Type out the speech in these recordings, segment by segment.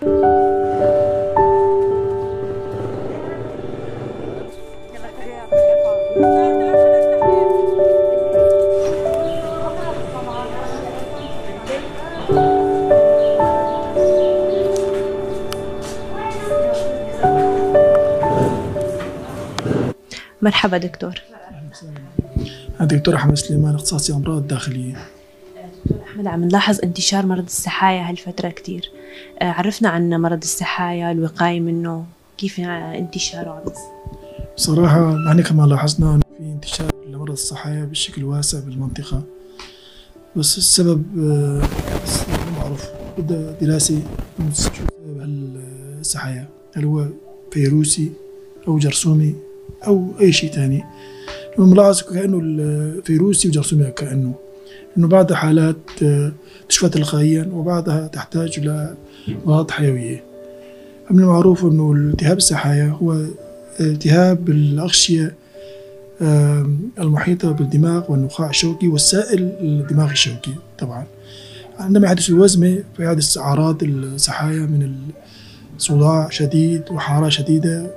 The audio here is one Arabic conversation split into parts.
مرحبا دكتور. أنا دكتور أحمد سليمان، اختصاصي أمراض داخلية. دكتور أحمد، عم نلاحظ انتشار مرض السحايا هالفترة كتير. عرفنا عن مرض السحايا، الوقاية منه، كيف انتشاره عم يصير؟ بصراحة نحن كمان لاحظنا أن في انتشار لمرض السحايا بشكل واسع بالمنطقة، بس السبب مو معروف. بدها دراسة شو سبب السحايا، هل هو فيروسي أو جرثومي أو أي شيء تاني. الملاحظ كأنه الفيروسي وجرثومي، كأنه إنه بعض حالات تشفى تلقائيا وبعضها تحتاج إلى مضادات حيوية. من المعروف إنه التهاب السحايا هو التهاب الأغشية المحيطة بالدماغ والنخاع الشوكي والسائل الدماغي الشوكي. طبعا عندما يحدث الوزمة فيحدث أعراض السحايا من صداع شديد وحرارة شديدة،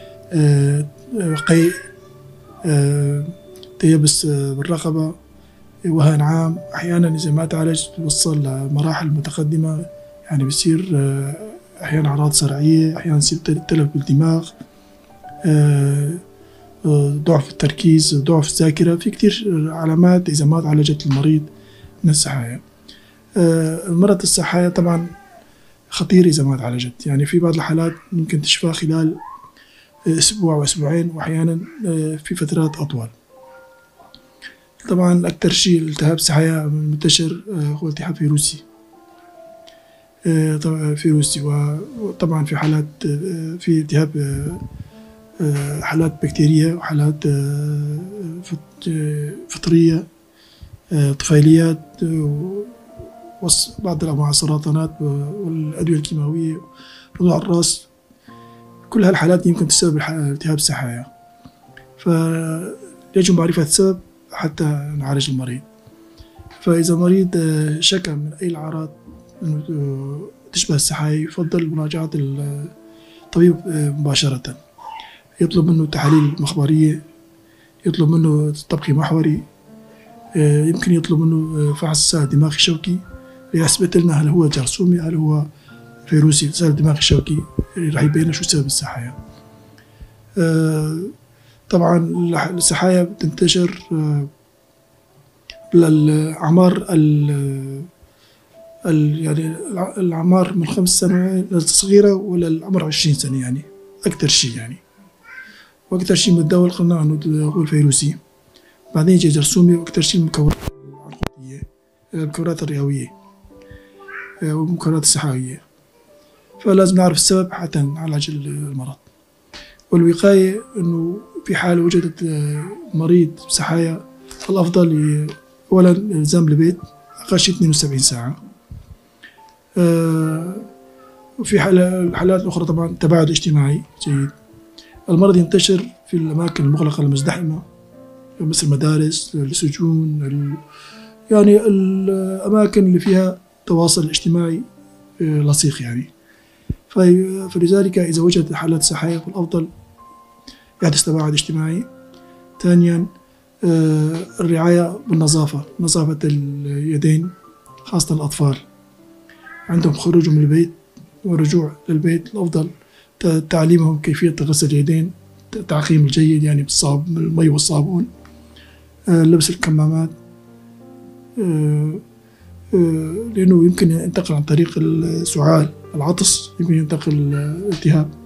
قيء، تيبس بالرقبة، وهن عام. أحيانا إذا ما تعالج توصل لمراحل متقدمة، يعني بصير أحيانا أعراض صرعية، أحيانا يصير تلف بالدماغ، ضعف التركيز، ضعف الذاكرة. في كتير علامات إذا ما تعالجت المريض من السحايا. المرض السحايا طبعا خطير إذا ما تعالجت، يعني في بعض الحالات ممكن تشفى خلال أسبوع وأسبوعين، وأحيانا في فترات أطول. طبعا أكثر شيء التهاب السحايا المنتشر هو التهاب فيروسي. وطبعا في حالات، في التهاب حالات بكتيرية وحالات فطرية، طفيليات، وبعض أنواع السرطانات والأدوية الكيماوية، رضوع الرأس. كل هالحالات يمكن تسبب التهاب السحايا، فيجب معرفة السبب حتى نعالج المريض. فإذا المريض شكى من أي الأعراض تشبه السحايا، يفضل مراجعة الطبيب مباشرة. يطلب منه تحاليل مخبرية، يطلب منه طبخ محوري، يمكن يطلب منه فحص السائل الدماغي الشوكي ليثبت لنا هل هو جرثومي هل هو فيروسي. السائل الدماغي الشوكي راح يبين شو سبب السحايا. طبعا السحايا بتنتشر بالأعمار يعني الأعمار من 5 سنوات الصغيرة ولا العمر 20 سنة، يعني أكثر شيء. يعني وأكثر شيء متداول قلنا إنه هو الفيروسي، بعدين يجي جرثومي، وأكثر شيء المكونات العنقودية، المكونات الرئوية والمكونات السحاوية. فلازم نعرف السبب حتى نعالج المرض. والوقاية إنه في حال وجدت مريض بسحايا، الأفضل أولا الإلزام البيت أقل شيء 72 ساعة. وفي الحالات الأخرى طبعا تباعد اجتماعي جيد. المرض ينتشر في الأماكن المغلقة المزدحمة مثل المدارس، السجون، يعني الأماكن اللي فيها تواصل اجتماعي لصيق يعني. فلذلك إذا وجدت حالات سحايا فالأفضل يحدث تباعد اجتماعي. ثانيا الرعاية بالنظافة، نظافة اليدين خاصة الأطفال عندهم خروج من البيت والرجوع للبيت. الأفضل تعليمهم كيفية غسل اليدين، التعقيم الجيد يعني بالمي والصابون، لبس الكمامات، لأنه يمكن ينتقل عن طريق السعال، العطس يمكن ينتقل الالتهاب.